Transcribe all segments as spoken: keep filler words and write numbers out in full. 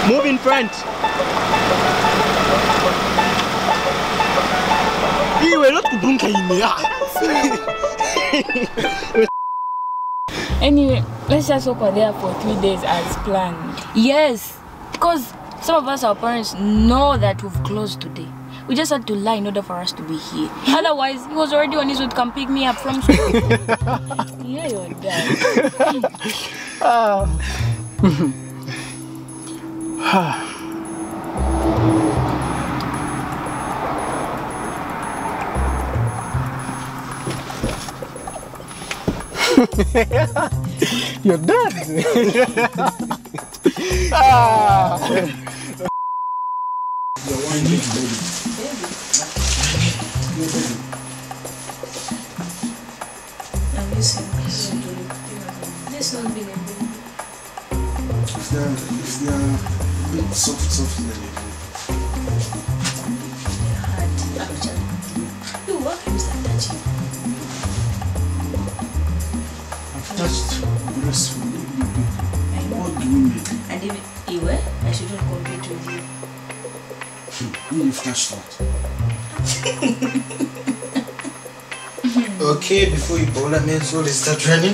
Move in front. Anyway, let's just walk there for three days as planned. Yes, because some of us, our parents, know that we've closed today. We just had to lie in order for us to be here. Otherwise, he was already on his way to come pick me up from school. Yeah, you're done. You're done. Ah. I need baby. I'm missing this. This one being a baby. If they're, if they're a bit soft, soft, then they do. They're hard, actually. You what can you start touching? I've touched gracefully. I know. What do we mean? And if you were, I shouldn't compete with you. You've touched that. Okay, before you ball at me, so let's start running.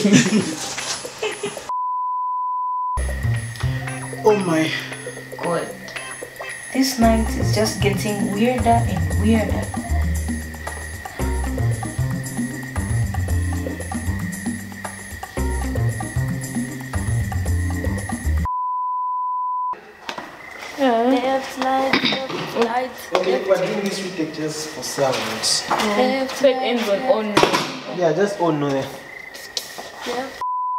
Oh my God. This night is just getting weirder and weirder. Left, right, left, right. Okay, we're doing this retake just for sounds. Left, So it ends on on. Yeah, just oh no. yeah.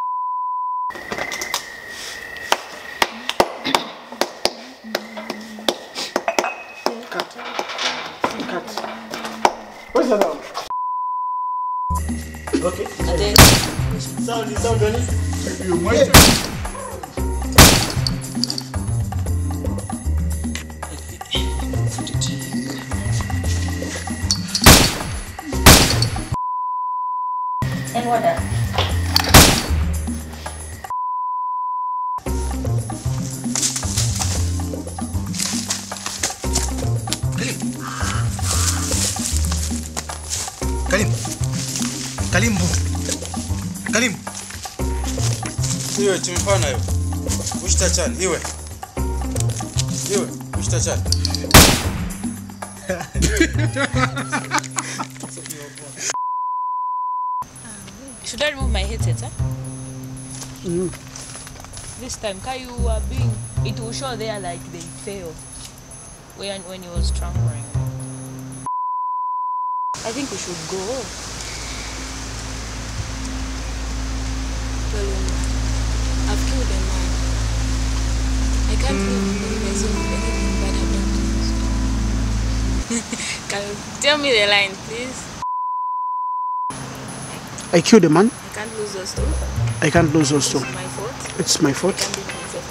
Cut. Cut. Where's the down? Okay. And then Sound, is sound running? You might. and what else? Kalim. Kalim. Kalim. Iwe tumfana yo. Ushitachana iwe. Iwe ushitachana. Should I remove my headset, huh? Mm. This time, Kai, you are being, it will show there like they failed when, when he was transferring. I think we should go. Well, I've killed a man. I can't live in myself with anything bad happened to me. Can you tell me the line, please? I killed a man. I can't lose those two. I can't lose those two. It's my fault. It's my I fault. can't live myself.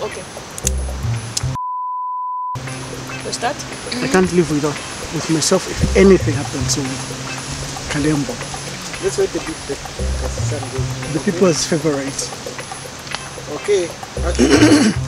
Okay. So start. I can't live without with myself if anything happens to Kalembo. Let's wait a bit. The sun goes. The people's favorite. Okay. Okay.